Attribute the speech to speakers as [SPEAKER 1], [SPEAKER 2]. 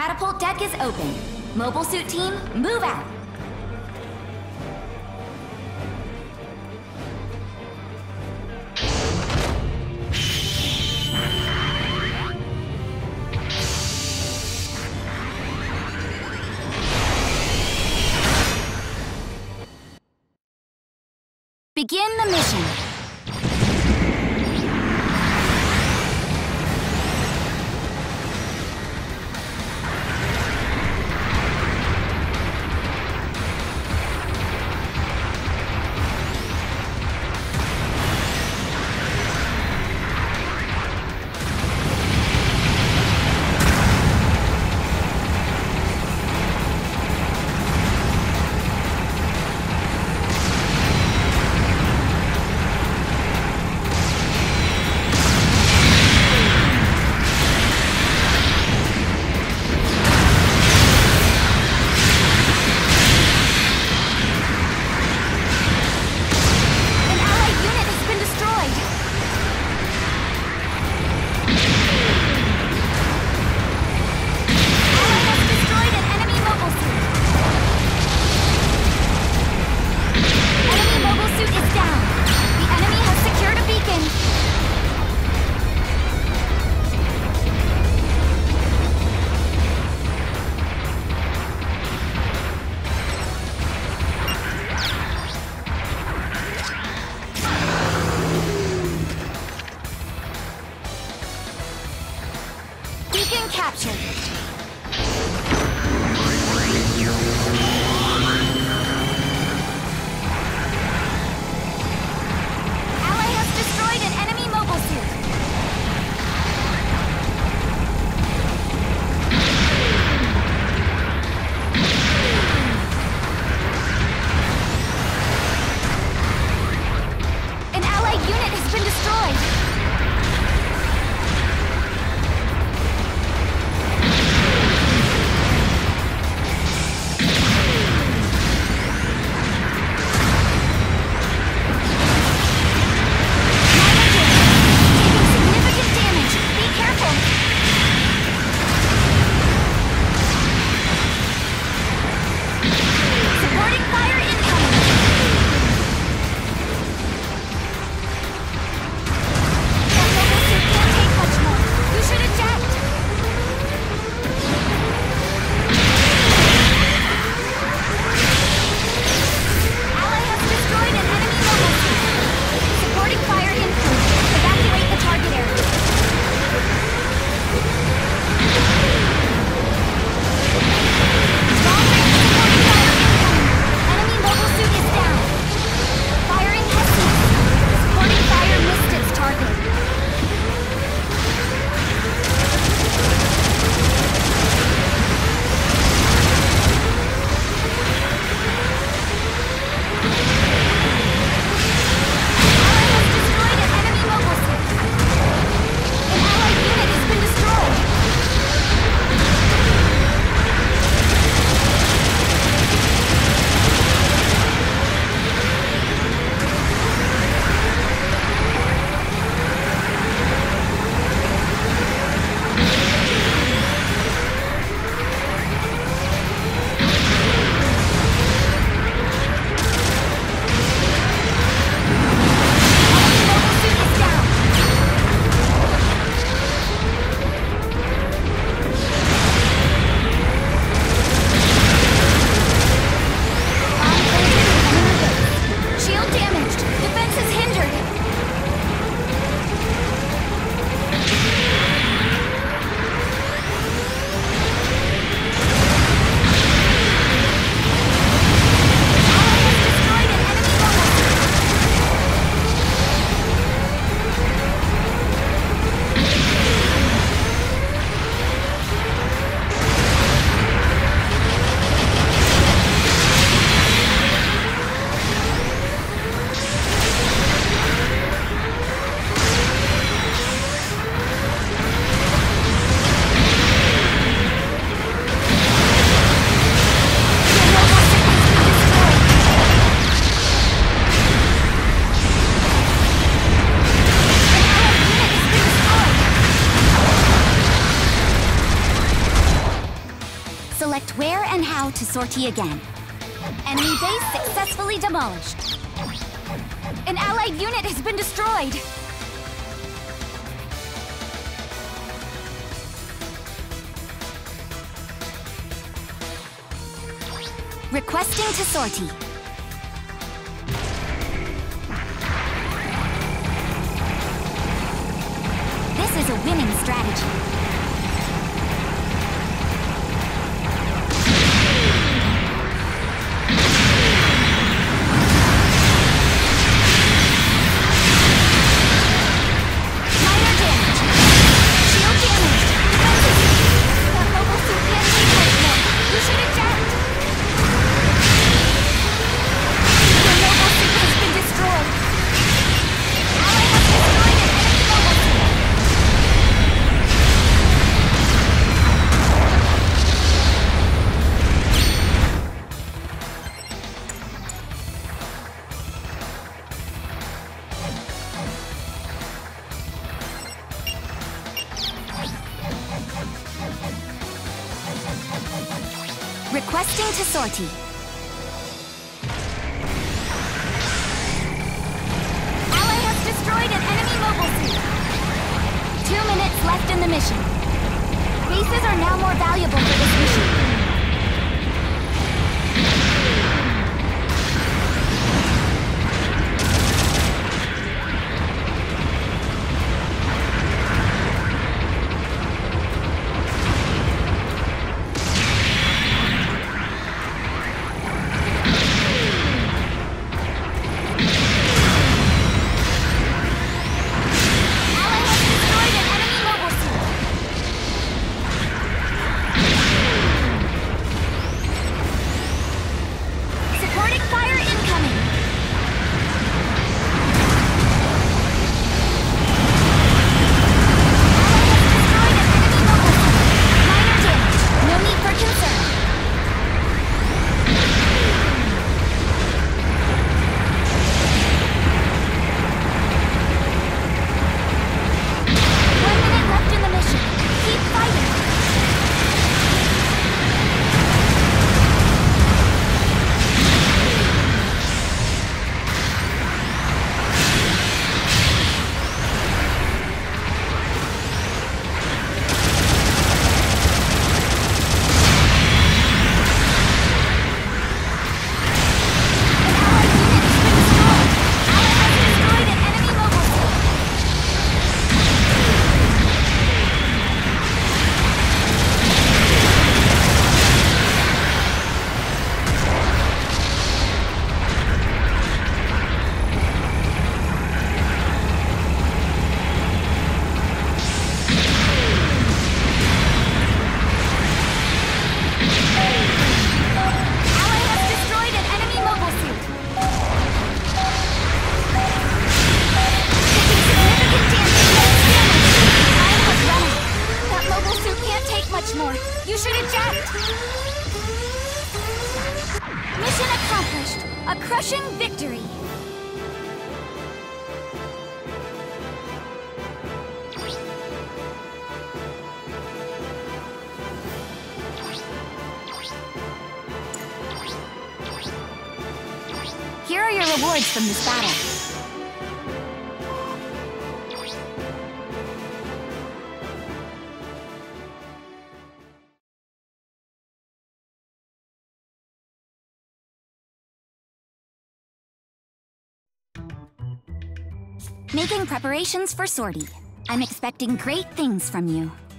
[SPEAKER 1] Catapult deck is open. Mobile suit team, move out. Begin the mission. Beacon captured. Ally has destroyed an enemy mobile suit. An allied unit has been destroyed. to sortie again. Enemy base successfully demolished. An allied unit has been destroyed! Requesting to sortie. This is a winning strategy. Requesting to sortie. Ally has destroyed an enemy mobile suit. 2 minutes left in the mission. Bases are now more valuable for this mission. You should eject! Mission accomplished! A crushing victory! Here are your rewards from this battle. Making preparations for sortie. I'm expecting great things from you.